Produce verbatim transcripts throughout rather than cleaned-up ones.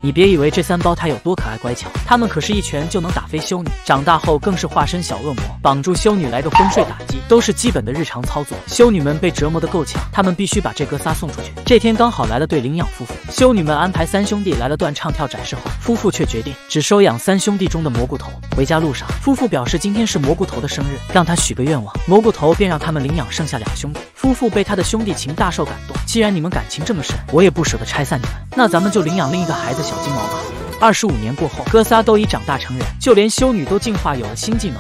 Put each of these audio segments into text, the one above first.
你别以为这三胞胎有多可爱乖巧，他们可是一拳就能打飞修女，长大后更是化身小恶魔，绑住修女来个昏睡打击，都是基本的日常操作。修女们被折磨得够呛，他们必须把这哥仨送出去。这天刚好来了对领养夫妇，修女们安排三兄弟来了段唱跳展示后，夫妇却决定只收养三兄弟中的蘑菇头。回家路上，夫妇表示今天是蘑菇头的生日，让他许个愿望，蘑菇头便让他们领养剩下两兄弟。夫妇被他的兄弟情大受感动，既然你们感情这么深，我也不舍得拆散你们，那咱们就领养另一个孩子小金毛吧。二十五年过后，哥仨都已长大成人，就连修女都进化有了新技能。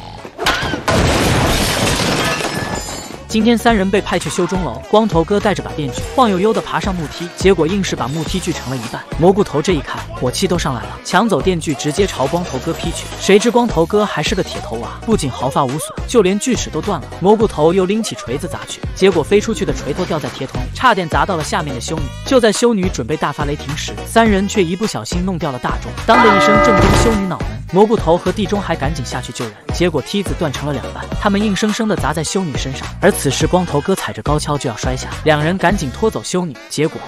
今天三人被派去修钟楼，光头哥带着把电锯，晃悠悠地爬上木梯，结果硬是把木梯锯成了一半。蘑菇头这一看，火气都上来了，抢走电锯直接朝光头哥劈去。谁知光头哥还是个铁头娃，不仅毫发无损，就连锯齿都断了。蘑菇头又拎起锤子砸去，结果飞出去的锤头掉在铁桶里，差点砸到了下面的修女。就在修女准备大发雷霆时，三人却一不小心弄掉了大钟，当的一声正中修女脑门。蘑菇头和地中海赶紧下去救人，结果梯子断成了两半，他们硬生生地砸在修女身上。而此时光头哥踩着高跷就要摔下，两人赶紧拖走修女，结果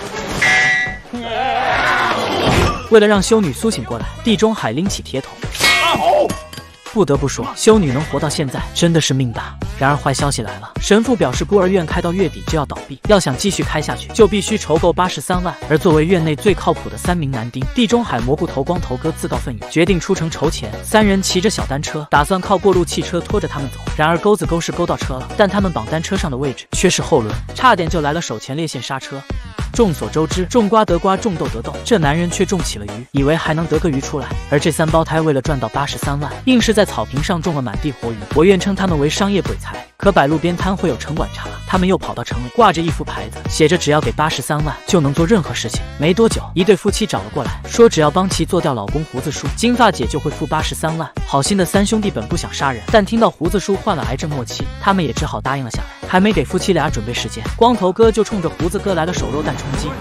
为了让修女苏醒过来，地中海拎起铁桶。不得不说，修女能活到现在真的是命大。然而坏消息来了，神父表示孤儿院开到月底就要倒闭，要想继续开下去，就必须筹够八十三万。而作为院内最靠谱的三名男丁，地中海蘑菇头光头哥自告奋勇，决定出城筹钱。三人骑着小单车，打算靠过路汽车拖着他们走。然而钩子钩是勾到车了，但他们绑单车上的位置却是后轮，差点就来了手前列腺刹车。众所周知，种瓜得瓜，种豆得豆，这男人却种起了鱼，以为还能得个鱼出来。而这三胞胎为了赚到八十三万，硬是在草坪上种了满地活鱼。我愿称他们为商业鬼才。可摆路边摊会有城管查，他们又跑到城里，挂着一副牌子，写着只要给八十三万就能做任何事情。没多久，一对夫妻找了过来，说只要帮其做掉老公胡子叔，金发姐就会付八十三万。好心的三兄弟本不想杀人，但听到胡子叔患了癌症末期，他们也只好答应了下来。还没给夫妻俩准备时间，光头哥就冲着胡子哥来了手榴弹冲击。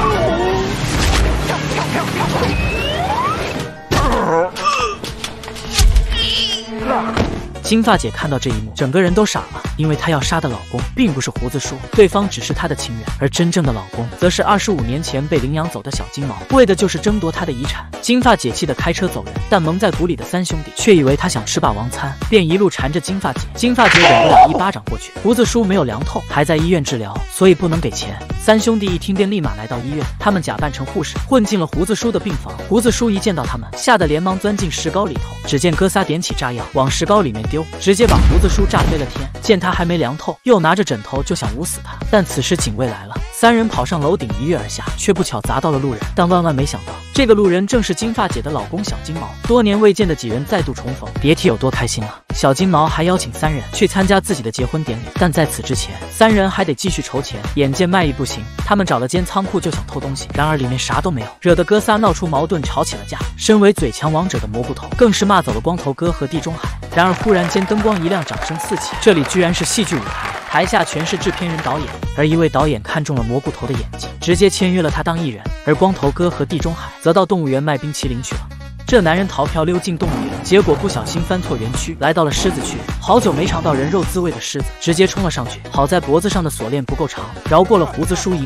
金发姐看到这一幕，整个人都傻了，因为她要杀的老公并不是胡子叔，对方只是她的情人，而真正的老公则是二十五年前被领养走的小金毛，为的就是争夺她的遗产。金发姐气得开车走人，但蒙在鼓里的三兄弟却以为她想吃霸王餐，便一路缠着金发姐。金发姐忍不了一巴掌过去，胡子叔没有凉透，还在医院治疗，所以不能给钱。三兄弟一听便立马来到医院，他们假扮成护士，混进了胡子叔的病房。胡子叔一见到他们，吓得连忙钻进石膏里头。只见哥仨点起炸药往石膏里面丢，直接把胡子叔炸飞了天。见他还没凉透，又拿着枕头就想捂死他，但此时警卫来了，三人跑上楼顶一跃而下，却不巧砸到了路人。但万万没想到，这个路人正是金发姐的老公小金毛。多年未见的几人再度重逢，别提有多开心了。小金毛还邀请三人去参加自己的结婚典礼，但在此之前，三人还得继续筹钱。眼见卖艺不行，他们找了间仓库就想偷东西，然而里面啥都没有，惹得哥仨闹出矛盾，吵起了架。身为嘴强王者的蘑菇头更是骂走了光头哥和地中海。然而忽然间灯光一亮，掌声四起，这里居然是戏剧舞台，台下全是制片人导演，而一位导演看中了蘑菇头的演技，直接签约了他当艺人。而光头哥和地中海则到动物园卖冰淇淋去了。这男人逃票溜进动物园，结果不小心翻错园区，来到了狮子区。好久没尝到人肉滋味的狮子直接冲了上去，好在脖子上的锁链不够长，饶过了胡子叔一命。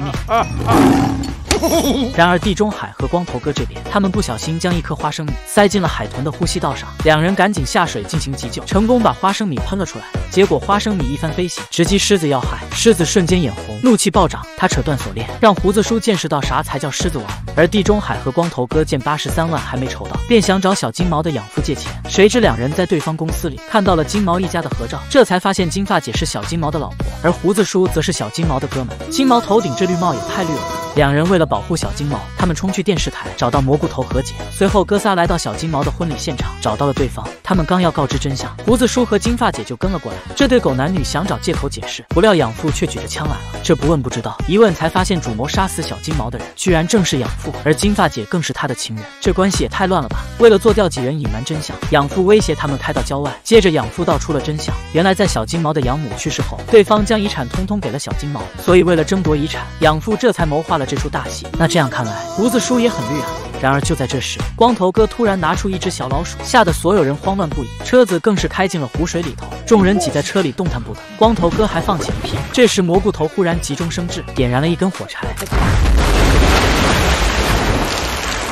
然而地中海和光头哥这边，他们不小心将一颗花生米塞进了海豚的呼吸道上，两人赶紧下水进行急救，成功把花生米喷了出来。结果花生米一番飞行，直击狮子要害，狮子瞬间眼红，怒气暴涨，他扯断锁链，让胡子叔见识到啥才叫狮子王。而地中海和光头哥见八十三万还没筹到，便想找小金毛的养父借钱，谁知两人在对方公司里看到了金毛一家的合照，这才发现金发姐是小金毛的老婆，而胡子叔则是小金毛的哥们。金毛头顶这绿帽也太绿了吧！两人为了保护小金毛，他们冲去电视台找到蘑菇头和解。随后哥仨来到小金毛的婚礼现场，找到了对方。他们刚要告知真相，胡子叔和金发姐就跟了过来。这对狗男女想找借口解释，不料养父却举着枪来了。这不问不知道，一问才发现主谋杀死小金毛的人居然正是养父，而金发姐更是他的情人。这关系也太乱了吧！为了做掉几人隐瞒真相，养父威胁他们开到郊外。接着养父道出了真相，原来在小金毛的养母去世后，对方将遗产通通给了小金毛，所以为了争夺遗产，养父这才谋划了这出大戏。那这样看来，胡子叔也很绿啊。然而就在这时，光头哥突然拿出一只小老鼠，吓得所有人慌乱不已，车子更是开进了湖水里头，众人挤在车里动弹不得。光头哥还放起了屁。这时蘑菇头忽然急中生智，点燃了一根火柴。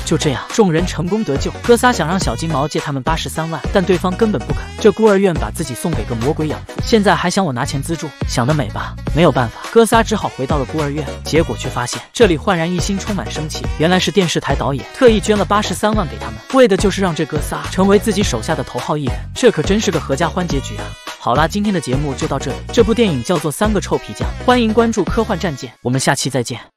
就这样，众人成功得救。哥仨想让小金毛借他们八十三万，但对方根本不肯。这孤儿院把自己送给个魔鬼养父，现在还想我拿钱资助，想得美吧？没有办法，哥仨只好回到了孤儿院，结果却发现这里焕然一新，充满生气。原来是电视台导演特意捐了八十三万给他们，为的就是让这哥仨成为自己手下的头号艺人。这可真是个合家欢结局啊！好啦，今天的节目就到这里。这部电影叫做《三个臭皮匠》，欢迎关注科幻战舰，我们下期再见。